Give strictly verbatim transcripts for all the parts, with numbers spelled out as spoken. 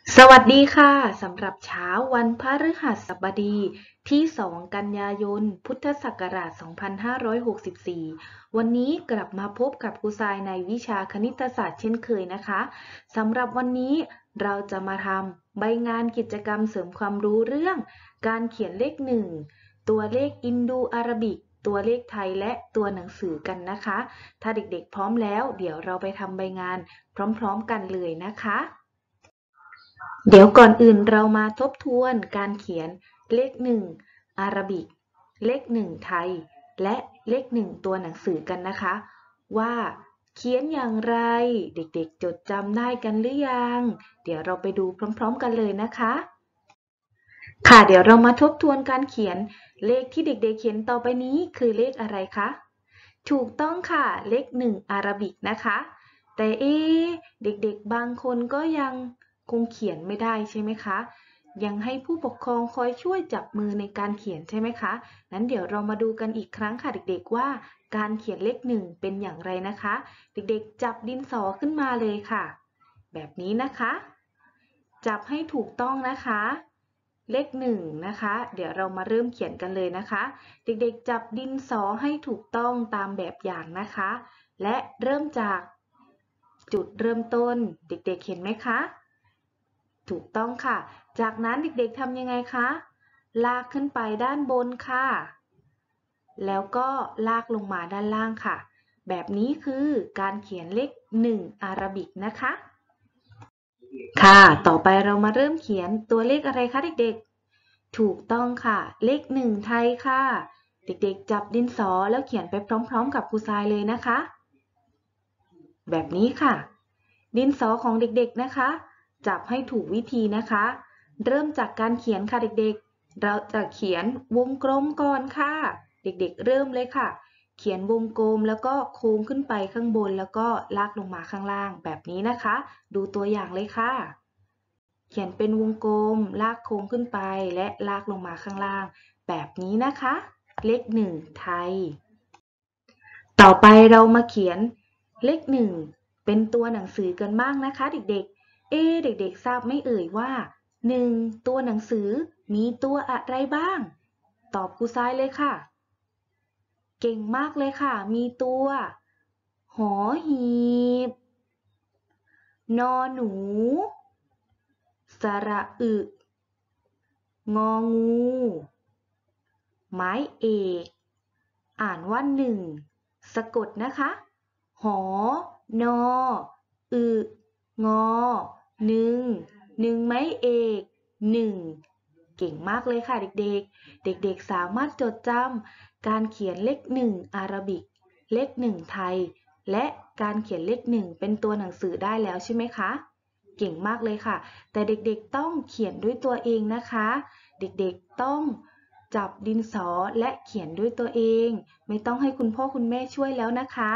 สวัสดีค่ะสำหรับเช้าวันพฤหัสบดีที่สองกันยายนพุทธศักราชสองพันห้าร้อยหกสิบสี่วันนี้กลับมาพบกับครูทรายในวิชาคณิตศาสตร์เช่นเคยนะคะสำหรับวันนี้เราจะมาทำใบงานกิจกรรมเสริมความรู้เรื่องการเขียนเลขหนึ่งตัวเลขอินโดอาราบิกตัวเลขไทยและตัวหนังสือกันนะคะถ้าเด็กๆพร้อมแล้วเดี๋ยวเราไปทำใบงานพร้อมๆกันเลยนะคะเดี๋ยวก่อนอื่นเรามาทบทวนการเขียนเลขหนึ่งอาราบิกเลขหนึ่งไทยและเลขหนึ่งตัวหนังสือกันนะคะว่าเขียนอย่างไรเด็กๆจดจำได้กันหรือยังเดี๋ยวเราไปดูพร้อมๆกันเลยนะคะค่ะเดี๋ยวเรามาทบทวนการเขียนเลขที่เด็กๆเขียนต่อไปนี้คือเลขอะไรคะถูกต้องค่ะเลขหนึ่งอาราบิกนะคะแต่เอ๊ะเด็กๆบางคนก็ยังคงเขียนไม่ได้ใช่ไหมคะยังให้ผู้ปกครองคอยช่วยจับมือในการเขียนใช่ไหมคะนั้นเดี๋ยวเรามาดูกันอีกครั้งค่ะเด็กๆว่าการเขียนเลขหนึ่งเป็นอย่างไรนะคะเด็กๆจับดินสอขึ้นมาเลยค่ะแบบนี้นะคะจับให้ถูกต้องนะคะเลขหนึ่งนะคะเดี๋ยวเรามาเริ่มเขียนกันเลยนะคะเด็กๆจับดินสอให้ถูกต้องตามแบบอย่างนะคะและเริ่มจากจุดเริ่มต้นเด็กๆเห็นไหมคะถูกต้องค่ะจากนั้นเด็กๆทำยังไงคะลากขึ้นไปด้านบนค่ะแล้วก็ลากลงมาด้านล่างค่ะแบบนี้คือการเขียนเลขหนึ่งอาราบิกนะคะค่ะต่อไปเรามาเริ่มเขียนตัวเลขอะไรคะเด็กๆถูกต้องค่ะเลขหนึ่งไทยค่ะเด็กๆจับดินสอแล้วเขียนไปพร้อมๆกับครูทรายเลยนะคะแบบนี้ค่ะดินสอของเด็กๆนะคะจับให้ถูกวิธีนะคะเริ่มจากการเขียนค่ะเด็กๆเราจะเขียนวงกลมก่อนค่ะเด็กๆเริ่มเลยค่ะเขียนวงกลมแล้วก็โค้งขึ้นไปข้างบนแล้วก็ลากลงมาข้างล่างแบบนี้นะคะดูตัวอย่างเลยค่ะเขียนเป็นวงกลมลากโค้งขึ้นไปและลากลงมาข้างล่างแบบนี้นะคะเลขหนึ่งไทยต่อไปเรามาเขียนเลขหนึ่งเป็นตัวหนังสือกันบ้างนะคะเด็กๆเอ๊เด็กๆทราบไหมเอ่ยว่าหนึ่งตัวหนังสือมีตัวอะไรบ้างตอบครูซ้ายเลยค่ะเก่งมากเลยค่ะมีตัวหอหีบนอหนูสระอึงองูไม้เอกอ่านว่าหนึ่งสะกดนะคะหอนออึงอหนึ่งหนึ่งไม้เอกหนึ่งเก่งมากเลยค่ะเด็กๆเด็กๆสามารถจดจำการเขียนเลขหนึ่งอาราบิกเลขหนึ่งไทยและการเขียนเลขหนึ่งเป็นตัวหนังสือได้แล้วใช่ไหมคะเก่งมากเลยค่ะแต่เด็กๆต้องเขียนด้วยตัวเองนะคะเด็กๆต้องจับดินสอและเขียนด้วยตัวเองไม่ต้องให้คุณพ่อคุณแม่ช่วยแล้วนะคะ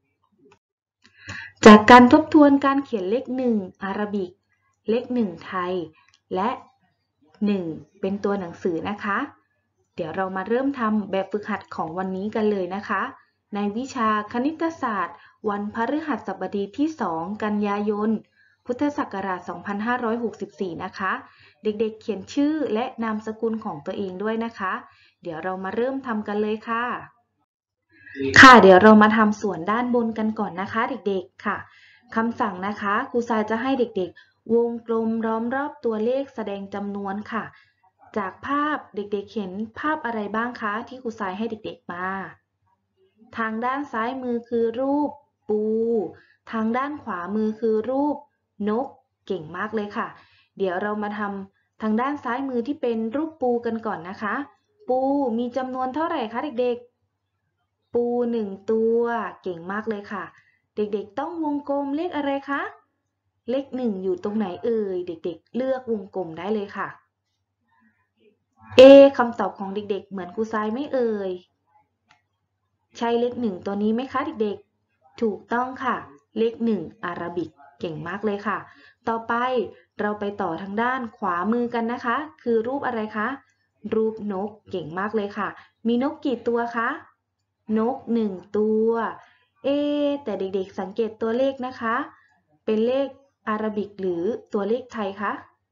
จากการทบทวนการเขียนเลขหนึ่งอาราบิกเลขหนึ่งไทยและหนึ่งเป็นตัวหนังสือนะคะเดี๋ยวเรามาเริ่มทำแบบฝึกหัดของวันนี้กันเลยนะคะในวิชาคณิตศาสตร์วันพฤหัสบดีที่สองกันยายนพุทธศักราชสองพันห้าร้อยหกสิบสี่นะคะเด็กๆเขียนชื่อและนามสกุลของตัวเองด้วยนะคะเดี๋ยวเรามาเริ่มทำกันเลยค่ะค่ะเดี๋ยวเรามาทำส่วนด้านบนกันก่อนนะคะเด็กๆค่ะคำสั่งนะคะครูทรายจะให้เด็กๆวงกลมล้อมรอบตัวเลขแสดงจำนวนค่ะจากภาพเด็กๆเห็นภาพอะไรบ้างคะที่ครูทรายให้เด็กๆมาทางด้านซ้ายมือคือรูปปูทางด้านขวามือคือรูปนกเก่งมากเลยค่ะเดี๋ยวเรามาทำทางด้านซ้ายมือที่เป็นรูปปูกันก่อนนะคะปูมีจำนวนเท่าไหร่คะเด็กๆปูหนึ่งตัวเก่งมากเลยค่ะเด็กๆต้องวงกลมเลขอะไรคะเลขหนึ่งอยู่ตรงไหนเอ่ยเด็กๆเลือกวงกลมได้เลยค่ะเอคำตอบของเด็กๆเหมือนครูทรายไหมเอ่ยใช่เลขหนึ่งตัวนี้ไหมคะเด็กๆถูกต้องค่ะเลขหนึ่งอาราบิกเก่งมากเลยค่ะต่อไปเราไปต่อทางด้านขวามือกันนะคะคือรูปอะไรคะรูปนกเก่งมากเลยค่ะมีนกกี่ตัวคะนกหนึ่งตัวเอแต่เด็กๆสังเกตตัวเลขนะคะเป็นเลขอาราบิกหรือตัวเลขไทยคะ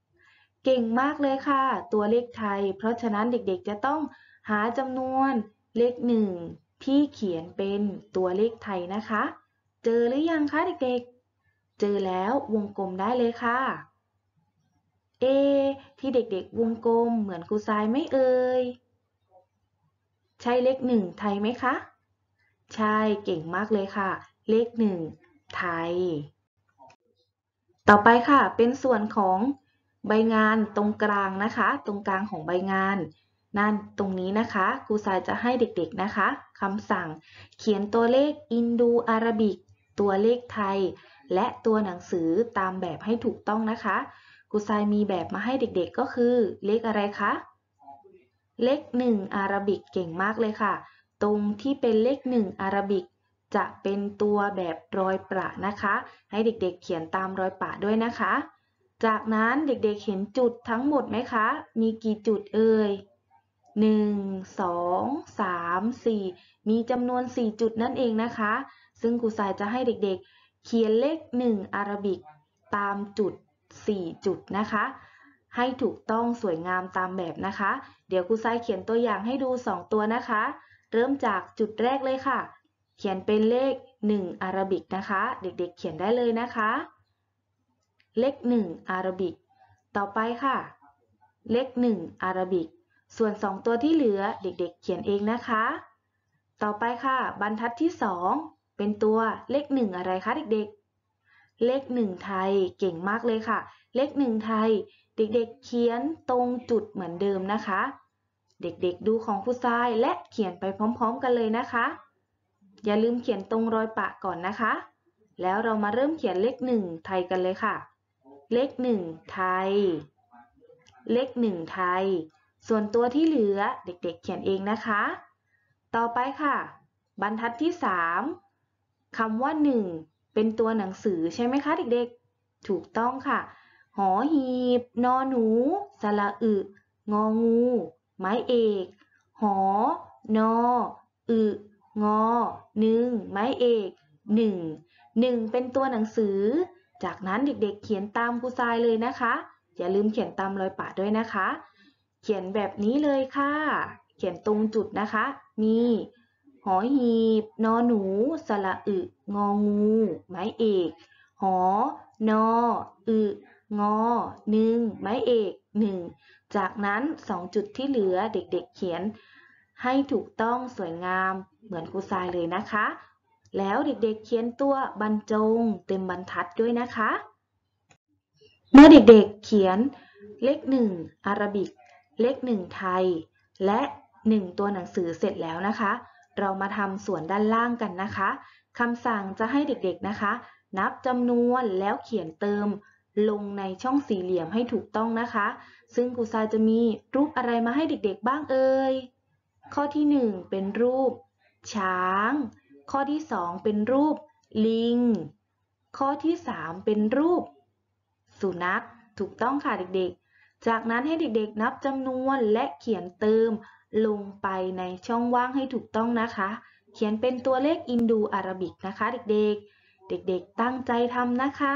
เก่งมากเลยค่ะตัวเลขไทยเพราะฉะนั้นเด็กๆจะต้องหาจำนวนเลขหนึ่งที่เขียนเป็นตัวเลขไทยนะคะเจอหรือยังคะเด็กๆเจอแล้ววงกลมได้เลยค่ะเอที่เด็กๆวงกลมเหมือนครูทรายไหมเอ่ยใช่เลขหนึ่งไทยไหมคะใช่เก่งมากเลยค่ะเลขหนึ่งไทยต่อไปค่ะเป็นส่วนของใบงานตรงกลางนะคะตรงกลางของใบงานนั่นตรงนี้นะคะครูทรายจะให้เด็กๆนะคะคำสั่งเขียนตัวเลขอินโดอาราบิกตัวเลขไทยและตัวหนังสือตามแบบให้ถูกต้องนะคะครูทรายมีแบบมาให้เด็กๆก็คือเลขอะไรคะเลขหนึ่งอาราบิกเก่งมากเลยค่ะตรงที่เป็นเลขหนึ่งอาราบิกจะเป็นตัวแบบรอยประนะคะให้เด็กๆเขียนตามรอยประด้วยนะคะจากนั้นเด็กๆเห็นจุดทั้งหมดไหมคะมีกี่จุดเอ่ยหนึ่ง สอง สาม สี่มีจำนวนสี่จุดนั่นเองนะคะซึ่งครูทรายจะให้เด็กๆเขียนเลขหนึ่งอาราบิกตามจุดสี่จุดนะคะให้ถูกต้องสวยงามตามแบบนะคะเดี๋ยวครูทรายเขียนตัวอย่างให้ดูสองตัวนะคะเริ่มจากจุดแรกเลยค่ะเขียนเป็นเลขหนึ่งอาราบิกนะคะเด็กๆ เ, เขียนได้เลยนะคะเลขหนึ่งอาราบิกต่อไปค่ะเลขหนึ่งอาราบิกส่วนสองตัวที่เหลือเด็กๆ เ, เขียนเองนะคะต่อไปค่ะบรรทัดที่สองเป็นตัวเลขหนึ่งอะไรคะเด็กๆเลขหนึ่งไทยเก่งมากเลยค่ะเลขหนึ่งไทยเด็กๆ เขียนตรงจุดเหมือนเดิมนะคะเด็กๆดูของครูทรายและเขียนไปพร้อมๆกันเลยนะคะอย่าลืมเขียนตรงรอยปะก่อนนะคะแล้วเรามาเริ่มเขียนเลขหนึ่งไทยกันเลยค่ะเลขหนึ่งไทยเลขหนึ่งไทยส่วนตัวที่เหลือเด็กๆ เขียนเองนะคะต่อไปค่ะบรรทัดที่สามคำว่าหนึ่งเป็นตัวหนังสือใช่ไหมคะเด็กๆถูกต้องค่ะหอหีบนอหนูสระอึงองูไม้เอกหอนออึงอหนึ่งไม้เอกหนึ่งหนึ่งเป็นตัวหนังสือจากนั้นเด็กๆ เขียนตามครูทรายเลยนะคะอย่าลืมเขียนตามรอยปะด้วยนะคะเขียนแบบนี้เลยค่ะเขียนตรงจุดนะคะมีหอหีบนอหนูสระอึงองูไม้เอกหอนออึงอหนึ่งไม้เอกหนึ่งจากนั้นสองจุดที่เหลือเด็กๆ เเขียนให้ถูกต้องสวยงามเหมือนครูทรายเลยนะคะแล้วเด็กๆ เเขียนตัวบรรจงเต็มบรรทัดด้วยนะคะเมื่อเด็กๆ เขียนเลขหนึ่งอาราบิกเลขหนึ่งไทยและหนึ่งตัวหนังสือเสร็จแล้วนะคะเรามาทำส่วนด้านล่างกันนะคะคำสั่งจะให้เด็กๆนะคะนับจำนวนแล้วเขียนเติมลงในช่องสี่เหลี่ยมให้ถูกต้องนะคะซึ่งครูทรายจะมีรูปอะไรมาให้เด็กๆบ้างเอ่ยข้อที่หนึ่งเป็นรูปช้างข้อที่สองเป็นรูปลิงข้อที่สามเป็นรูปสุนัขถูกต้องค่ะเด็กๆจากนั้นให้เด็กๆนับจำนวนและเขียนเติมลงไปในช่องว่างให้ถูกต้องนะคะเขียนเป็นตัวเลขอินโดอาราบิกนะคะเด็กๆเด็กๆตั้งใจทำนะคะ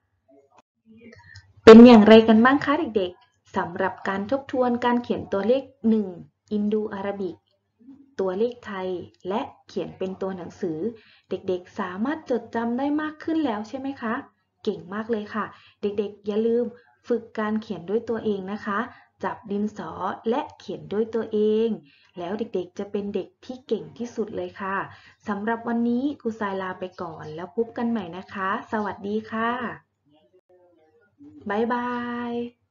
เป็นอย่างไรกันบ้างคะเด็กๆสำหรับการทบทวนการเขียนตัวเลขหนึ่งอินโดอาราบิกตัวเลขไทยและเขียนเป็นตัวหนังสือเด็กๆสามารถจดจำได้มากขึ้นแล้วใช่ไหมคะเก่งมากเลยค่ะเด็กๆอย่าลืมฝึกการเขียนด้วยตัวเองนะคะจับดินสอและเขียนด้วยตัวเองแล้วเด็กๆจะเป็นเด็กที่เก่งที่สุดเลยค่ะสำหรับวันนี้ครูทรายลาไปก่อนแล้วพบกันใหม่นะคะสวัสดีค่ะบ๊ายบาย